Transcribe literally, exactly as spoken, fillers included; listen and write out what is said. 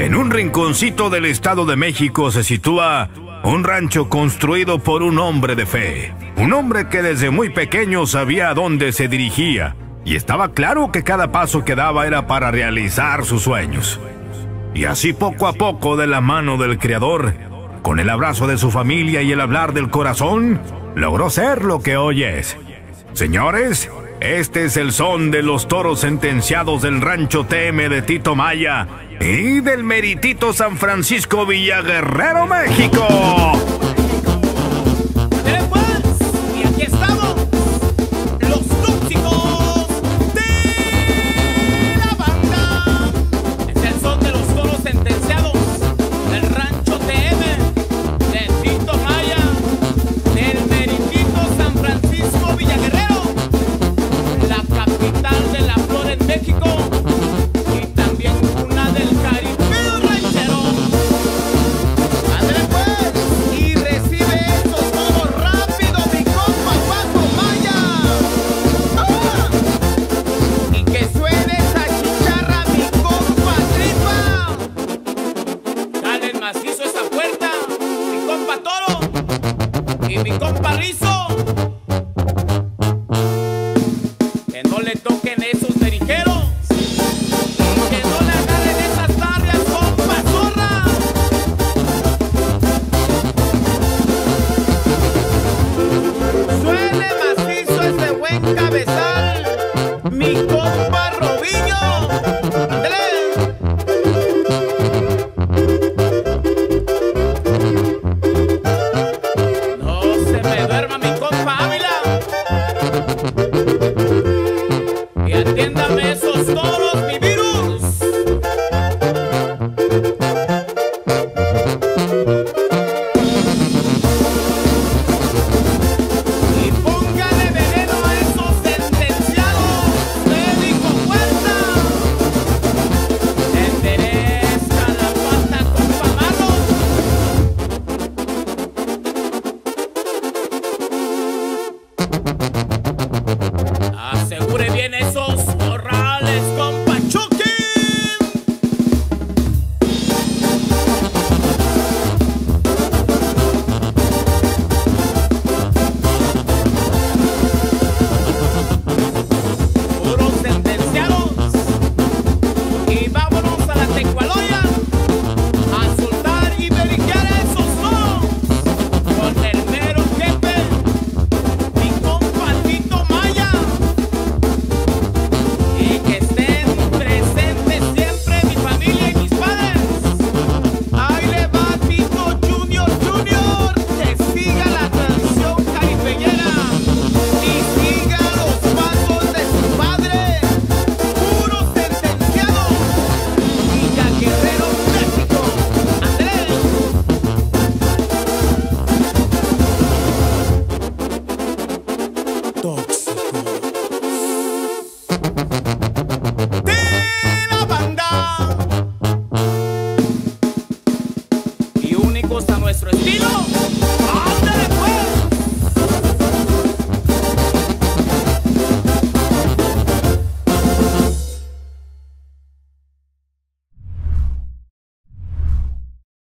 En un rinconcito del Estado de México se sitúa un rancho construido por un hombre de fe. Un hombre que desde muy pequeño sabía a dónde se dirigía y estaba claro que cada paso que daba era para realizar sus sueños. Y así poco a poco, de la mano del Creador, con el abrazo de su familia y el hablar del corazón, logró ser lo que hoy es. Señores, este es el son de los toros sentenciados del Rancho T M de Tito Maya y del meritito San Francisco Villaguerrero, México.